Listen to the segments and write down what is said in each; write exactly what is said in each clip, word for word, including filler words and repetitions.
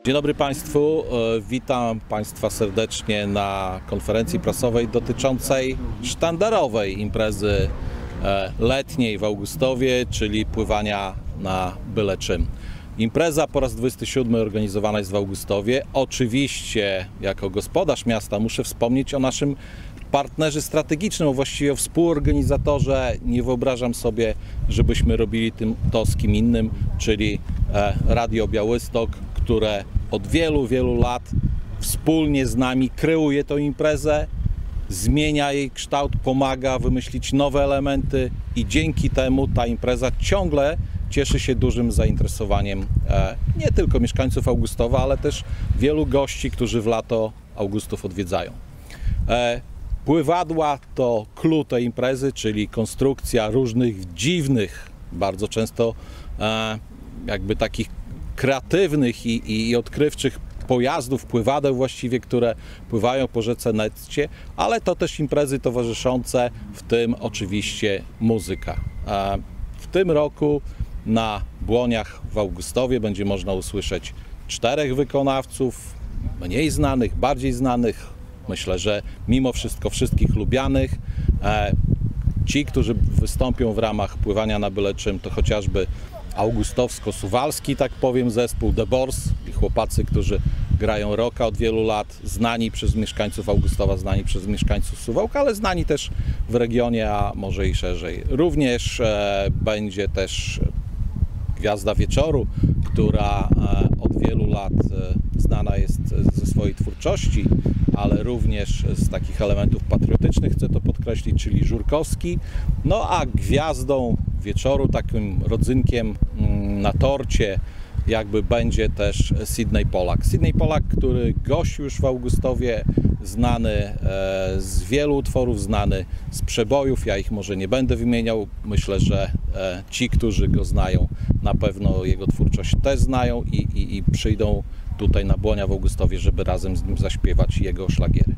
Dzień dobry Państwu, witam Państwa serdecznie na konferencji prasowej dotyczącej sztandarowej imprezy letniej w Augustowie, czyli pływania na byle czym. Impreza po raz dwudziesty siódmy organizowana jest w Augustowie. Oczywiście jako gospodarz miasta muszę wspomnieć o naszym partnerze strategicznym, a właściwie o współorganizatorze. Nie wyobrażam sobie, żebyśmy robili tym to z kim innym, czyli Radio Białystok, które od wielu, wielu lat wspólnie z nami kreuje tę imprezę, zmienia jej kształt, pomaga wymyślić nowe elementy i dzięki temu ta impreza ciągle cieszy się dużym zainteresowaniem nie tylko mieszkańców Augustowa, ale też wielu gości, którzy w lato Augustów odwiedzają. Pływadła to clou tej imprezy, czyli konstrukcja różnych dziwnych, bardzo często jakby takich kreatywnych i, i odkrywczych pojazdów, pływadeł właściwie, które pływają po rzece Netcie, ale to też imprezy towarzyszące, w tym oczywiście muzyka. W tym roku na Błoniach w Augustowie będzie można usłyszeć czterech wykonawców, mniej znanych, bardziej znanych, myślę, że mimo wszystko wszystkich lubianych. Ci, którzy wystąpią w ramach pływania na byle czym, to chociażby augustowsko-suwalski, tak powiem, zespół The Boars i chłopacy, którzy grają rocka od wielu lat, znani przez mieszkańców Augustowa, znani przez mieszkańców Suwałka, ale znani też w regionie, a może i szerzej. Również e, będzie też Gwiazda Wieczoru, która e, od wielu lat e, znana jest ze swojej twórczości, ale również z takich elementów patriotycznych, chcę to podkreślić, czyli Żurkowski. No a gwiazdą wieczoru, takim rodzynkiem na torcie jakby będzie też Sydney Pollack. Sydney Pollack, który gościł już w Augustowie, znany z wielu utworów, znany z przebojów, ja ich może nie będę wymieniał, myślę, że ci, którzy go znają, na pewno jego twórczość też znają i, i, i przyjdą tutaj na Błonia w Augustowie, żeby razem z nim zaśpiewać jego szlagiery.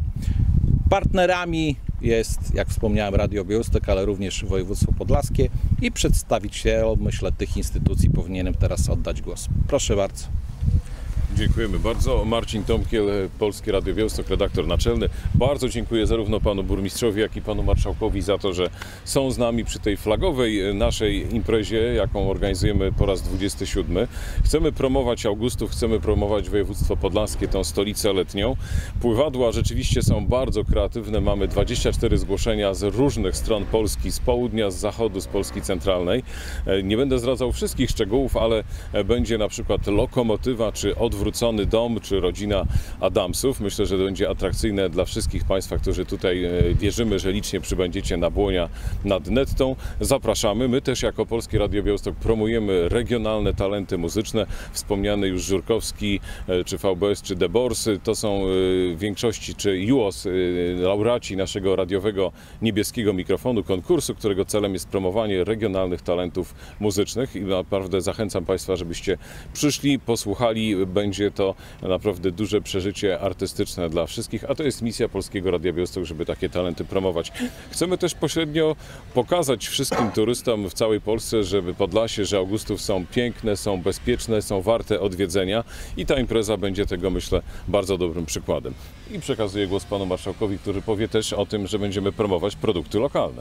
Partnerami jest, jak wspomniałem, Radio Białystok, ale również województwo podlaskie i przedstawicielom, myślę, tych instytucji powinienem teraz oddać głos. Proszę bardzo. Dziękujemy bardzo. Marcin Tomkiel, Polskie Radio Białystok, redaktor naczelny. Bardzo dziękuję zarówno panu burmistrzowi, jak i panu marszałkowi za to, że są z nami przy tej flagowej naszej imprezie, jaką organizujemy po raz dwudziesty siódmy. Chcemy promować Augustów, chcemy promować województwo podlaskie, tą stolicę letnią. Pływadła rzeczywiście są bardzo kreatywne. Mamy dwadzieścia cztery zgłoszenia z różnych stron Polski, z południa, z zachodu, z Polski centralnej. Nie będę zdradzał wszystkich szczegółów, ale będzie na przykład lokomotywa, czy odwrócony dom, czy rodzina Adamsów. Myślę, że to będzie atrakcyjne dla wszystkich Państwa, którzy tutaj wierzymy, że licznie przybędziecie na Błonia nad Nettą. Zapraszamy. My też jako Polskie Radio Białystok promujemy regionalne talenty muzyczne. Wspomniany już Żurkowski, czy V B S, czy The Boars. To są w większości, czy U O S, laureaci naszego radiowego niebieskiego mikrofonu, konkursu, którego celem jest promowanie regionalnych talentów muzycznych i naprawdę zachęcam Państwa, żebyście przyszli, posłuchali. Będzie to naprawdę duże przeżycie artystyczne dla wszystkich, a to jest misja Polskiego Radia Białystok, żeby takie talenty promować. Chcemy też pośrednio pokazać wszystkim turystom w całej Polsce, żeby Podlasie, że Augustów są piękne, są bezpieczne, są warte odwiedzenia i ta impreza będzie tego, myślę, bardzo dobrym przykładem. I przekazuję głos panu marszałkowi, który powie też o tym, że będziemy promować produkty lokalne.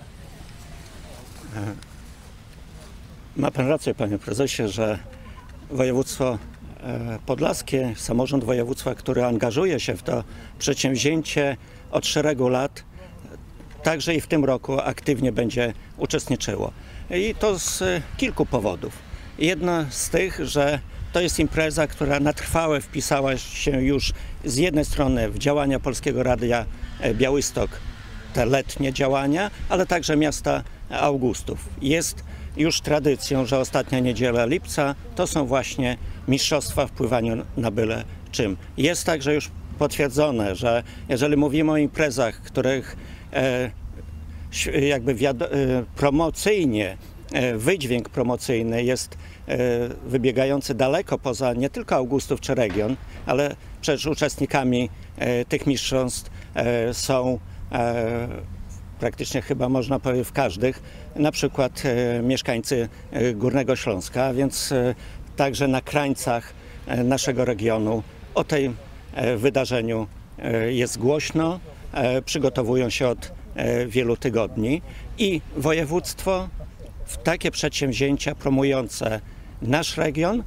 Ma pan rację, panie prezesie, że województwo podlaskie, samorząd województwa, który angażuje się w to przedsięwzięcie od szeregu lat, także i w tym roku aktywnie będzie uczestniczyło. I to z kilku powodów. Jedna z tych, że to jest impreza, która na trwałe wpisała się już z jednej strony w działania Polskiego Radia Białystok, te letnie działania, ale także miasta Augustów. Jest już tradycją, że ostatnia niedziela lipca to są właśnie mistrzostwa w pływaniu na byle czym. Jest także już potwierdzone, że jeżeli mówimy o imprezach, których e, jakby wiado- e, promocyjnie, e, wydźwięk promocyjny jest e, wybiegający daleko poza nie tylko Augustów czy region, ale przecież uczestnikami e, tych mistrzostw e, są e, praktycznie chyba można powiedzieć w każdych, na przykład e, mieszkańcy e, Górnego Śląska, więc e, także na krańcach naszego regionu o tym e, wydarzeniu e, jest głośno, e, przygotowują się od e, wielu tygodni i województwo w takie przedsięwzięcia promujące nasz region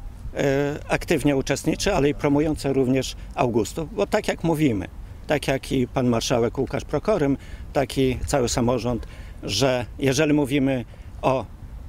e, aktywnie uczestniczy, ale i promujące również Augustów, bo tak jak mówimy, tak jak i pan marszałek Łukasz Prokorym, tak i cały samorząd, że jeżeli mówimy o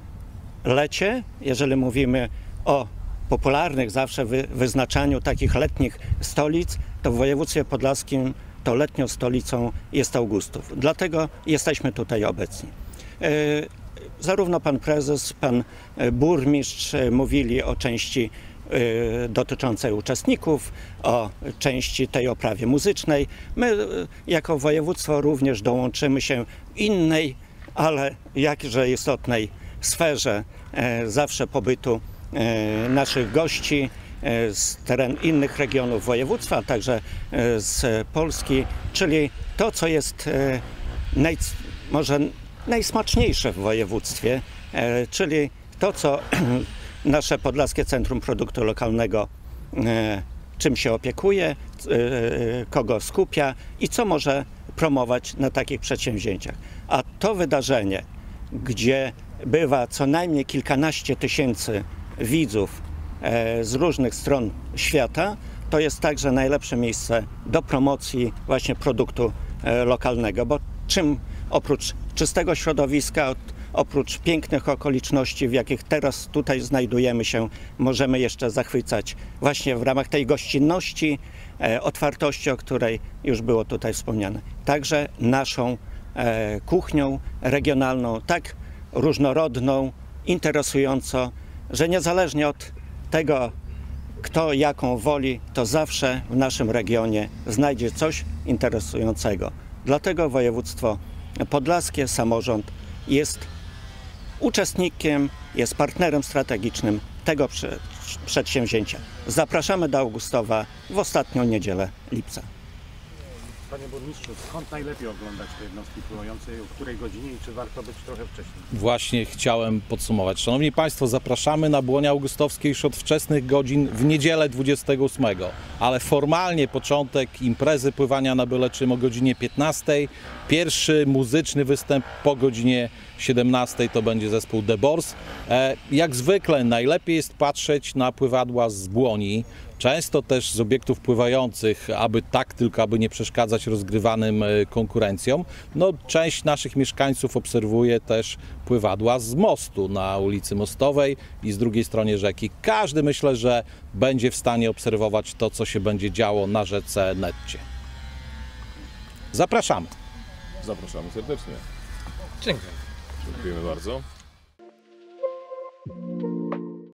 lecie, jeżeli mówimy o popularnych zawsze wy, wyznaczaniu takich letnich stolic, to w województwie podlaskim to letnią stolicą jest Augustów. Dlatego jesteśmy tutaj obecni. E, zarówno pan prezes, pan burmistrz mówili o części e, dotyczącej uczestników, o części tej oprawie muzycznej. My e, jako województwo również dołączymy się innej, ale jakże istotnej sferze e, zawsze pobytu e, naszych gości e, z teren innych regionów województwa, a także e, z Polski, czyli to, co jest e, naj, może najsmaczniejsze w województwie, e, czyli to, co nasze Podlaskie Centrum Produktu Lokalnego e, czym się opiekuje, e, kogo skupia i co może promować na takich przedsięwzięciach. A to wydarzenie, gdzie bywa co najmniej kilkanaście tysięcy widzów e, z różnych stron świata, to jest także najlepsze miejsce do promocji właśnie produktu e, lokalnego, bo czym oprócz czystego środowiska, oprócz pięknych okoliczności, w jakich teraz tutaj znajdujemy się, możemy jeszcze zachwycać właśnie w ramach tej gościnności, e, otwartości, o której już było tutaj wspomniane. Także naszą e, kuchnią regionalną, tak różnorodną, interesująco, że niezależnie od tego, kto jaką woli, to zawsze w naszym regionie znajdzie coś interesującego. Dlatego województwo podlaskie, samorząd jest uczestnikiem, jest partnerem strategicznym tego przedsięwzięcia. Zapraszamy do Augustowa w ostatnią niedzielę lipca. Panie burmistrzu, skąd najlepiej oglądać te jednostki pływające, o której godzinie i czy warto być trochę wcześniej? Właśnie chciałem podsumować. Szanowni Państwo, zapraszamy na Błonie Augustowskie już od wczesnych godzin w niedzielę dwudziestego ósmego, ale formalnie początek imprezy pływania na byle czym o godzinie piętnastej. Pierwszy muzyczny występ po godzinie siedemnastej to będzie zespół The Boars. E, jak zwykle najlepiej jest patrzeć na pływadła z Błoni, często też z obiektów pływających, aby tak tylko, aby nie przeszkadzać rozgrywanym konkurencjom. No, część naszych mieszkańców obserwuje też pływadła z mostu na ulicy Mostowej i z drugiej stronie rzeki. Każdy, myślę, że będzie w stanie obserwować to, co się będzie działo na rzece Netcie. Zapraszamy. Zapraszamy serdecznie. Dziękuję. Dziękujemy bardzo.